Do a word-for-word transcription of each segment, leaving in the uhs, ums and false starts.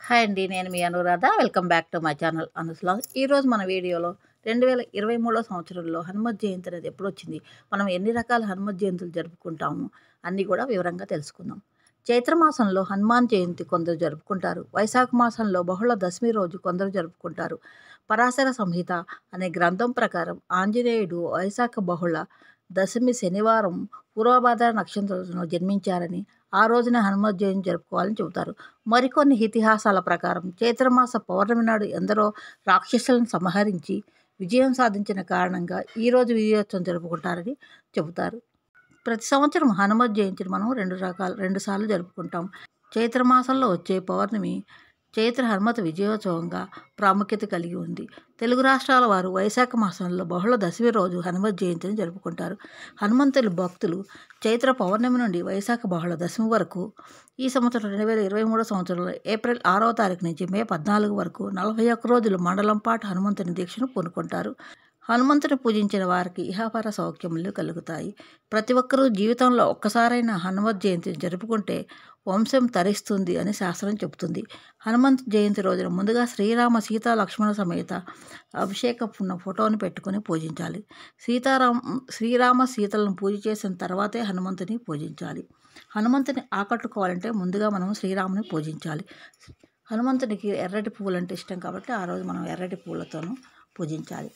Hi అండి. నేను మీ Anuradha. Welcome back to my channel Anu's vlogs. ఈరోజు మన వీడియోలో రెండు వేల ఇరవై మూడో సంవత్సరంలో హనుమత్ జయంతి అనేది ఎప్పుడొచ్చింది? మనం ఎన్ని రకాల హనుమత్ జయంతులు జరుపుకుంటాము? అన్నీ కూడా వివరంగా తెలుసుకుందాం. చైత్ర మాసంలో హనుమాన్ జయంతి కొందరు జరుపుకుంటారు. వైశాఖ మాసంలో బహుళ దశమి రోజు కొందరు జరుపుకుంటారు. పరాశర సంహిత అనే గ్రంథం ప్రకారం ఆంజనేయుడు వైశాఖ బహుళ దశమి శనివారం పూర్వభాద్ర నక్షత్రంలో జన్మించారని, ఆ రోజున హనుమత్ జయంతి జరుపుకోవాలని చెబుతారు. మరికొన్ని ఇతిహాసాల ప్రకారం చైత్రమాస పౌర్ణమి నాడు ఎందరో రాక్షసులను సంహరించి విజయం సాధించిన కారణంగా ఈరోజు విజయోత్సవం జరుపుకుంటారని చెబుతారు. ప్రతి సంవత్సరం హనుమత్ జయంతిని మనం రెండు రకాల రెండు సార్లు జరుపుకుంటాం. చైత్రమాసంలో వచ్చే పౌర్ణమి చైత్ర హనుమత విజయోత్సవంగా ప్రాముఖ్యత కలిగి ఉంది. తెలుగు రాష్ట్రాల వారు వైశాఖ మాసంలో బహుళ దశమి రోజు హనుమత్ జయంతిని జరుపుకుంటారు. హనుమంతులు భక్తులు చైత్ర పౌర్ణమి నుండి వైశాఖ బహుళ దశమి వరకు ఈ సంవత్సరం రెండు వేల ఇరవై మూడో సంవత్సరంలో ఏప్రిల్ ఆరవ తారీఖు నుంచి మే పద్నాలుగు వరకు నలభై ఒక్క రోజులు మండలం పాటు హనుమంతుని దీక్షను పూనుకుంటారు. హనుమంతుని పూజించిన వారికి ఇహపర సౌఖ్యములు కలుగుతాయి. ప్రతి ఒక్కరూ జీవితంలో ఒక్కసారైనా హనుమత్ జయంతిని జరుపుకుంటే వంశం తరిస్తుంది అని శాస్త్రం చెబుతుంది. హనుమంత్ జయంతి రోజున ముందుగా శ్రీరామ సీతా లక్ష్మణ సమేత అభిషేకపున్న ఫోటోని పెట్టుకుని పూజించాలి. సీతారామ శ్రీరామ సీతలను పూజ చేసిన తర్వాతే హనుమంతుని పూజించాలి. హనుమంతుని ఆకట్టుకోవాలంటే ముందుగా మనం శ్రీరాముని పూజించాలి. హనుమంతునికి ఎర్రటి పువ్వులు అంటే ఇష్టం కాబట్టి ఆ రోజు మనం ఎర్రటి పువ్వులతోనూ పూజించాలి.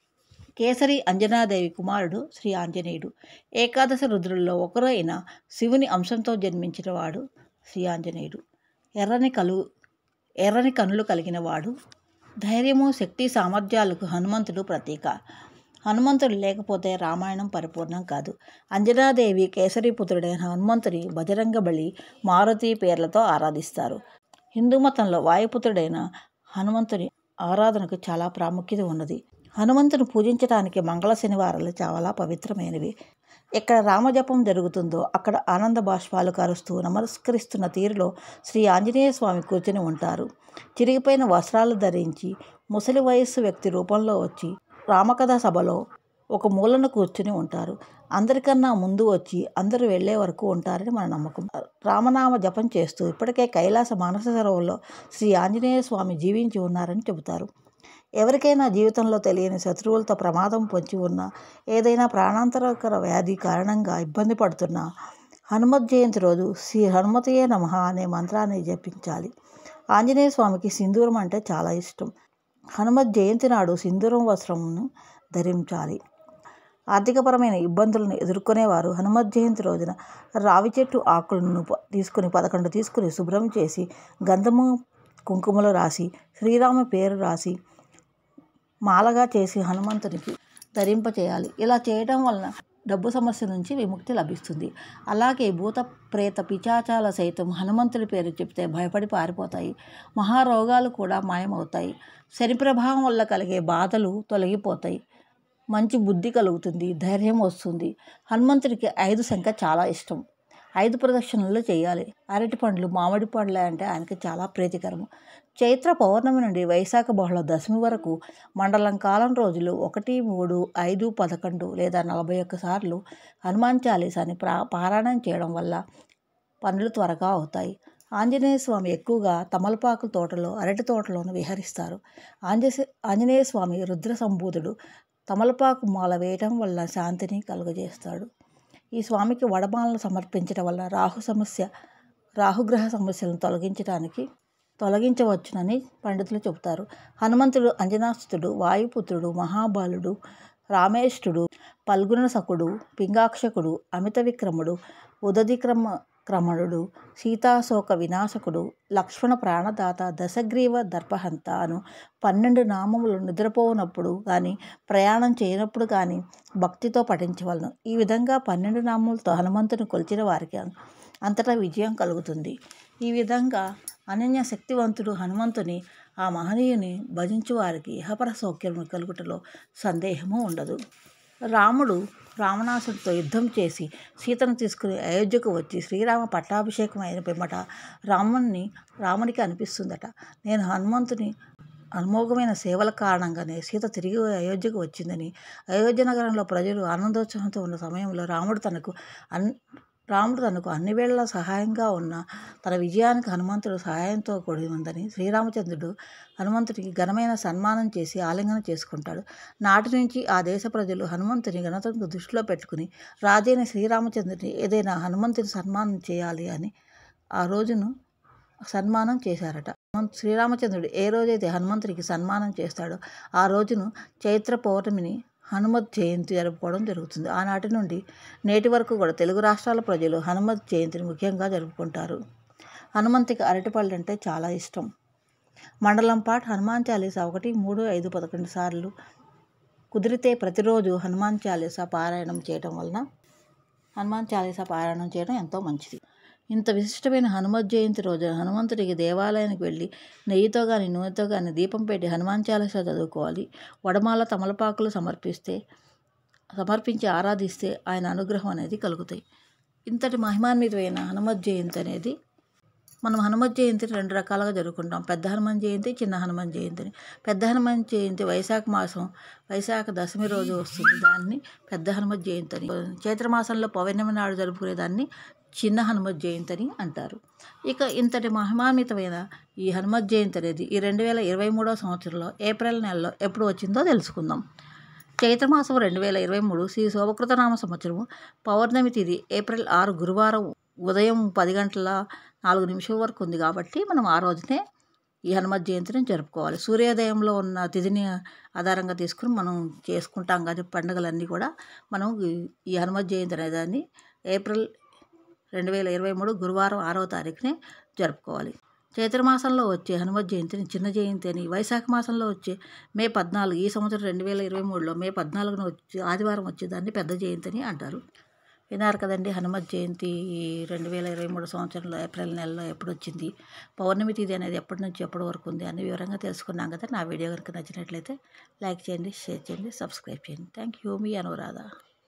కేసరి అంజనాదేవి కుమారుడు శ్రీ ఆంజనేయుడు. ఏకాదశ రుద్రుల్లో ఒకరు అయిన శివుని అంశంతో జన్మించిన వాడు శ్రీ ఆంజనేయుడు. ఎర్రని కలు ఎర్రని కనులు కలిగిన వాడు. ధైర్యము, శక్తి, సామర్థ్యాలకు హనుమంతుడు ప్రతీక. హనుమంతుడు లేకపోతే రామాయణం పరిపూర్ణం కాదు. అంజనాదేవి కేసరీపుత్రుడైన హనుమంతుని బజరంగ బలి, మారుతి పేర్లతో ఆరాధిస్తారు. హిందూ మతంలో వాయుపుత్రుడైన హనుమంతుని ఆరాధనకు చాలా ప్రాముఖ్యత ఉన్నది. హనుమంతుని పూజించడానికి మంగళ శనివారాలు చాలా పవిత్రమైనవి. ఎక్కడ రామజపం జరుగుతుందో అక్కడ ఆనంద బాష్పాలు కరుస్తూ నమస్కరిస్తున్న తీరులో శ్రీ ఆంజనేయ స్వామి కూర్చుని ఉంటారు. చిరిగిపోయిన వస్త్రాలు ధరించి ముసలి వయస్సు వ్యక్తి రూపంలో వచ్చి రామకథ సభలో ఒక మూలను కూర్చుని ఉంటారు. అందరికన్నా ముందు వచ్చి అందరూ వెళ్లే వరకు ఉంటారని మన నమ్మకం. రామనామ జపం చేస్తూ ఇప్పటికే కైలాస మానస సరోవరంలో శ్రీ ఆంజనేయ స్వామి జీవించి ఉన్నారని చెబుతారు. ఎవరికైనా జీవితంలో తెలియని శత్రువులతో ప్రమాదం పొంచి ఉన్నా, ఏదైనా ప్రాణాంతరకర వ్యాధి కారణంగా ఇబ్బంది పడుతున్నా హనుమత్ జయంతి రోజు శ్రీ హనుమతయే నమః అనే మంత్రాన్ని జపించాలి. ఆంజనేయ స్వామికి సింధూరం అంటే చాలా ఇష్టం. హనుమత్ జయంతి నాడు సింధూరం వస్త్రంను ధరించాలి. ఆర్థికపరమైన ఇబ్బందులను ఎదుర్కొనేవారు హనుమత్ జయంతి రోజున రావి చెట్టు ఆకులను తీసుకుని పదకొండు తీసుకుని శుభ్రం చేసి గంధము కుంకుమలు రాసి శ్రీరామ పేరు రాసి మాలగా చేసి హనుమంతునికి ధరింపచేయాలి. ఇలా చేయడం వలన డబ్బు సమస్య నుంచి విముక్తి లభిస్తుంది. అలాగే భూత ప్రేత పిశాచాల సైతం హనుమంతుడి పేరు చెప్తే భయపడి పారిపోతాయి. మహారోగాలు కూడా మాయమవుతాయి. శని ప్రభావం వల్ల కలిగే బాధలు తొలగిపోతాయి. మంచి బుద్ధి కలుగుతుంది. ధైర్యం వస్తుంది. హనుమంతుడికి ఐదు సంఖ్య చాలా ఇష్టం. ఐదు ప్రదక్షిణలు చేయాలి. అరటి పండ్లు, మామిడి పండ్లు అంటే ఆయనకి చాలా ప్రీతికరము. చైత్ర పౌర్ణమి నుండి వైశాఖ బహుళ దశమి వరకు మండలం కాలం రోజులు ఒకటి, మూడు, ఐదు, పదకొండు లేదా నలభై ఒక్క సార్లు హనుమాన్ చాలీసాని ప్రా పారాయణం చేయడం వల్ల పనులు త్వరగా అవుతాయి. ఆంజనేయ స్వామి ఎక్కువగా తమలపాకు తోటలో, అరటి తోటలోను విహరిస్తారు. ఆంజ ఆంజనేయ స్వామి రుద్ర సంభూతుడు. తమలపాకు మాల వేయటం వల్ల శాంతిని కలుగజేస్తాడు. ఈ స్వామికి వడమాలను సమర్పించడం వల్ల రాహు సమస్య రాహుగ్రహ సమస్యలను తొలగించడానికి తొలగించవచ్చునని పండితులు చెబుతారు. హనుమంతుడు అంజనాస్తుతుడు, వాయుపుత్రుడు, మహాబలుడు, రామేష్ఠుడు, పల్గుణ సకుడు, పింగాక్షకుడు, అమిత విక్రముడు, ఉదధిక్రమ క్రమణుడు, సీతాశోక వినాశకుడు, లక్ష్మణ ప్రాణదాత, దశగ్రీవ దర్పహంత అను పన్నెండు నామములు నిద్రపోనప్పుడు కానీ ప్రయాణం చేయనప్పుడు కానీ భక్తితో పఠించవలను. ఈ విధంగా పన్నెండు నామములతో హనుమంతుని కొలిచిన వారికి అంతటా విజయం కలుగుతుంది. ఈ విధంగా అనన్య శక్తివంతుడు హనుమంతుని ఆ మహనీయుని భజించు వారికి ఇహపర సౌఖ్యము కలుగుటలో సందేహము ఉండదు. రాముడు రావణాసుడితో యుద్ధం చేసి సీతను తీసుకుని అయోధ్యకు వచ్చి శ్రీరామ పట్టాభిషేకం అయిన పిమ్మట రాముని రామునికి అనిపిస్తుందట, నేను హనుమంతుని అమోఘమైన సేవల కారణంగానే సీత తిరిగి అయోధ్యకు వచ్చిందని. అయోధ్య నగరంలో ప్రజలు ఆనందోత్సవంతో ఉన్న సమయంలో రాముడు తనకు అన్ రాముడు తనకు అన్ని వేళలా సహాయంగా ఉన్న తన విజయానికి హనుమంతుడు సహాయంతో కూడి ఉందని శ్రీరామచంద్రుడు హనుమంతుడికి ఘనమైన సన్మానం చేసి ఆలింగనం చేసుకుంటాడు. నాటి నుంచి ఆ దేశ ప్రజలు హనుమంతుని ఘనతను దృష్టిలో పెట్టుకుని రాజైన శ్రీరామచంద్రుడిని ఏదైనా హనుమంతుని సన్మానం చేయాలి అని ఆ రోజును సన్మానం చేశారట. శ్రీరామచంద్రుడు ఏ రోజైతే హనుమంతుడికి సన్మానం చేస్తాడో ఆ రోజును చైత్ర పౌర్ణమిని హనుమత్ జయంతి జరుపుకోవడం జరుగుతుంది. ఆనాటి నుండి నేటి వరకు కూడా తెలుగు రాష్ట్రాల ప్రజలు హనుమత్ జయంతిని ముఖ్యంగా జరుపుకుంటారు. హనుమంతుకి అరటిపళ్ళు అంటే చాలా ఇష్టం. మండలం పాటు హనుమాన్ చాలీసా ఒకటి మూడు ఐదు పదకొండు సార్లు కుదిరితే ప్రతిరోజు హనుమాన్ చాలీసా పారాయణం చేయడం వలన హనుమాన్ చాలీసా పారాయణం చేయడం ఎంతో మంచిది. ఇంత విశిష్టమైన హనుమత్ జయంతి రోజున హనుమంతుడికి దేవాలయానికి వెళ్ళి నెయ్యితో కానీ నూనెతో కానీ దీపం పెట్టి హనుమాన్ చాలీసా చదువుకోవాలి. వడమాల తమలపాకులు సమర్పిస్తే సమర్పించి ఆరాధిస్తే ఆయన అనుగ్రహం అనేది కలుగుతాయి. ఇంతటి మహిమాన్వితమైన హనుమత్ జయంతి అనేది మనం హనుమత్ జయంతిని రెండు రకాలుగా జరుపుకుంటాం. పెద్ద హనుమాన్ జయంతి, చిన్న హనుమాన్ జయంతిని. పెద్ద హనుమాన్ జయంతి వైశాఖ మాసం వైశాఖ దశమి రోజు వస్తుంది. దాన్ని పెద్ద హనుమత్ జయంతి అని. చైత్రమాసంలో పౌర్ణమి నాడు జరుపుకునే దాన్ని చిన్న హనుమత్ జయంతి అని అంటారు. ఇక ఇంతటి మహిమాన్వితమైన ఈ హనుమత్ జయంతి అనేది ఈ రెండు వేల ఇరవై మూడవ సంవత్సరంలో ఏప్రిల్ నెలలో ఎప్పుడు వచ్చిందో తెలుసుకుందాం. చైత్రమాసం రెండు వేల ఇరవై మూడు శ్రీ శోభకృతనామ సంవత్సరము పౌర్ణమి తిథి ఏప్రిల్ ఆరు గురువారం ఉదయం పది గంటల నాలుగు నిమిషం వరకు ఉంది కాబట్టి మనం ఆ రోజునే ఈ హనుమత్ జయంతిని జరుపుకోవాలి. సూర్యోదయంలో ఉన్న తిథిని ఆధారంగా తీసుకుని మనం చేసుకుంటాం కానీ పండుగలన్నీ కూడా మనం ఈ హనుమత్ జయంతి అనేదాన్ని ఏప్రిల్ రెండు వేల ఇరవై మూడు గురువారం ఆరవ తారీఖునే జరుపుకోవాలి. చైత్రమాసంలో వచ్చే హనుమత్ జయంతిని చిన్న జయంతి అని, వైశాఖ మాసంలో వచ్చే మే పద్నాలుగు ఈ సంవత్సరం రెండు వేల ఇరవై మూడులో మే పద్నాలుగున వచ్చి ఆదివారం వచ్చేదాన్ని పెద్ద జయంతి అని అంటారు. విన్నారు కదండి హనుమత్ జయంతి రెండు వేల ఇరవై మూడు సంవత్సరంలో ఏప్రిల్ నెలలో ఎప్పుడు వచ్చింది, పౌర్ణమి తేదీ అనేది ఎప్పటి నుంచి ఎప్పటి వరకు ఉంది అన్ని వివరంగా తెలుసుకున్నాం కదా. నా వీడియో కనుక నచ్చినట్లయితే లైక్ చేయండి, షేర్ చేయండి, సబ్స్క్రైబ్ చేయండి. Thank you. మీ అనురాధ.